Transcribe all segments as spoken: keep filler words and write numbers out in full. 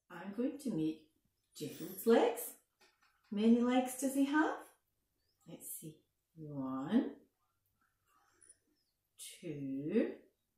I'm going to make Gerald's legs. How many legs does he have? Let's see. One, two,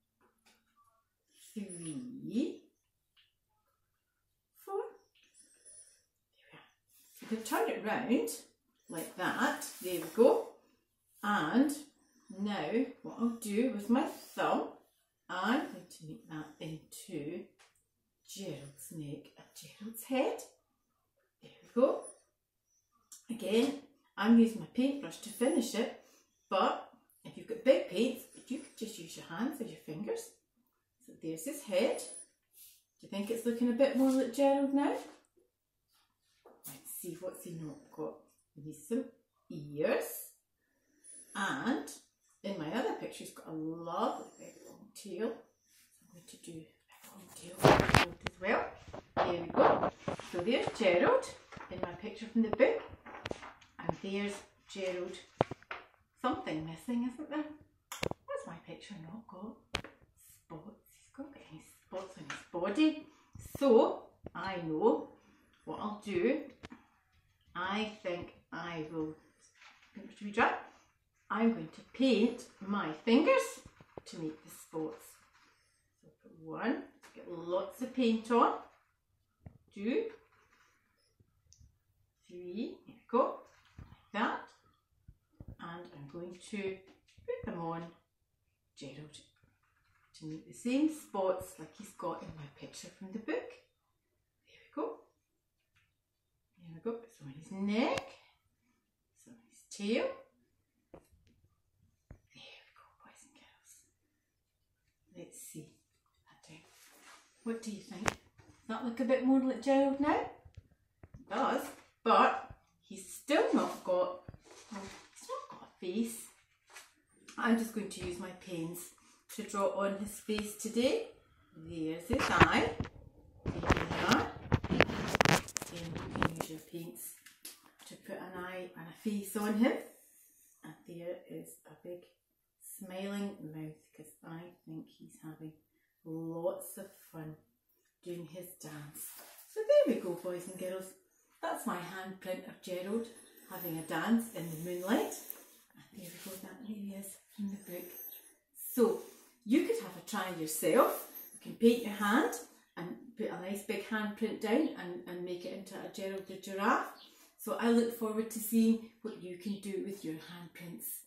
three, four. There we are. So you can turn it round like that. There we go. And now what I'll do with my thumb, I'm going to make that into Gerald's neck and Gerald's head. There we go. Again, I'm using my paintbrush to finish it, but if you've got big paints, you could just use your hands or your fingers. So there's his head. Do you think it's looking a bit more like Gerald now? Let's see, what's he not got? He needs some ears. And in my other picture, he's got a lovely big long tail. So I'm going to do a long tail for Gerald as well. There we go. So there's Gerald in my picture from the book. And there's Gerald. Something missing, isn't there? What's my picture not got? Spots. He's got any spots on his body. So I know what I'll do. I think I will, should we try? I'm going to paint my fingers to make the spots. So put one, get lots of paint on. Two, three, there we go, like that. And I'm going to put them on Gerald to make the same spots like he's got in my picture from the book. There we go. There we go. So on his neck, so on his tail. There we go, boys and girls. Let's see. What do you think? Does that look a bit more like Gerald now? It does, but he's still not got, well, he's not got a face. I'm just going to use my pens to draw on his face today. There's his eye. There we are. Again, you can use your paints to put an eye and a face on him. And there is a big smiling mouth because I think he's having lots of fun doing his dance. So there we go, boys and girls. That's my handprint of Gerald having a dance in the moonlight. And there we go, that he is from the book. So you could have a try yourself. You can paint your hand and put a nice big handprint down and, and make it into a Gerald the Giraffe. So I look forward to seeing what you can do with your handprints.